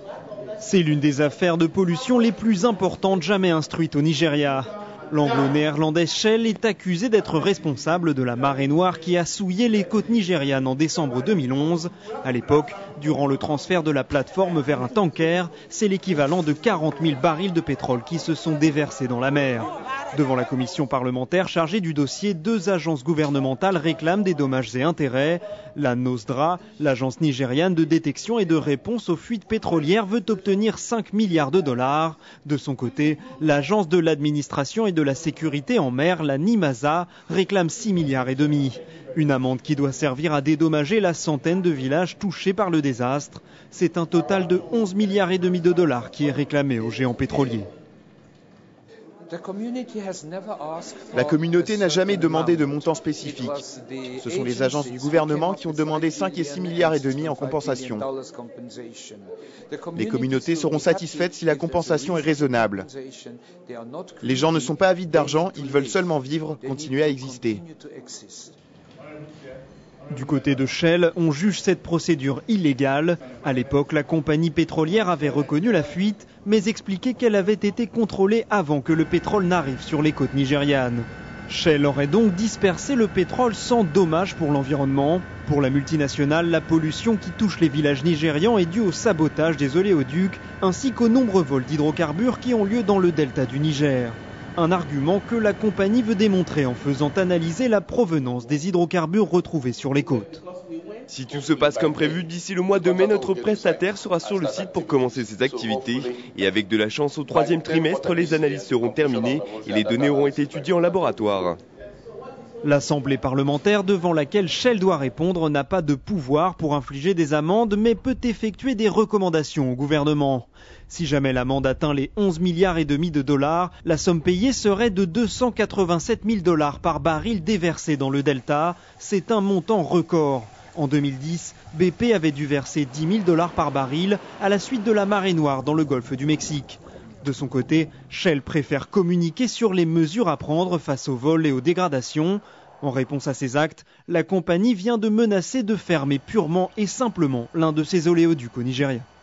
C'est l'une des affaires de pollution les plus importantes jamais instruites au Nigeria. L'anglo-néerlandaise Shell est accusée d'être responsable de la marée noire qui a souillé les côtes nigérianes en décembre 2011. À l'époque, durant le transfert de la plateforme vers un tanker, c'est l'équivalent de 40 000 barils de pétrole qui se sont déversés dans la mer. Devant la commission parlementaire chargée du dossier, 2 agences gouvernementales réclament des dommages et intérêts. La NOSDRA, l'agence nigériane de détection et de réponse aux fuites pétrolières, veut obtenir 5 milliards de dollars. De son côté, l'agence de l'administration et de la sécurité en mer, la NIMASA, réclame 6 milliards et demi. Une amende qui doit servir à dédommager la centaine de villages touchés par le désastre. C'est un total de 11 milliards et demi de dollars qui est réclamé aux géants pétroliers. La communauté n'a jamais demandé de montant spécifique. Ce sont les agences du gouvernement qui ont demandé 5 et 6 milliards et demi en compensation. Les communautés seront satisfaites si la compensation est raisonnable. Les gens ne sont pas avides d'argent, ils veulent seulement vivre, continuer à exister. Du côté de Shell, on juge cette procédure illégale. À l'époque, la compagnie pétrolière avait reconnu la fuite, mais expliqué qu'elle avait été contrôlée avant que le pétrole n'arrive sur les côtes nigérianes. Shell aurait donc dispersé le pétrole sans dommage pour l'environnement. Pour la multinationale, la pollution qui touche les villages nigérians est due au sabotage des oléoducs, ainsi qu'aux nombreux vols d'hydrocarbures qui ont lieu dans le delta du Niger. Un argument que la compagnie veut démontrer en faisant analyser la provenance des hydrocarbures retrouvés sur les côtes. Si tout se passe comme prévu, d'ici le mois de mai, notre prestataire sera sur le site pour commencer ses activités. Et avec de la chance, au 3e trimestre, les analyses seront terminées et les données auront été étudiées en laboratoire. L'Assemblée parlementaire devant laquelle Shell doit répondre n'a pas de pouvoir pour infliger des amendes, mais peut effectuer des recommandations au gouvernement. Si jamais l'amende atteint les 11 milliards et demi de dollars, la somme payée serait de 287 000 dollars par baril déversé dans le delta. C'est un montant record. En 2010, BP avait dû verser 10 000 dollars par baril à la suite de la marée noire dans le golfe du Mexique. De son côté, Shell préfère communiquer sur les mesures à prendre face aux vols et aux dégradations. En réponse à ces actes, la compagnie vient de menacer de fermer purement et simplement l'un de ses oléoducs au Nigeria.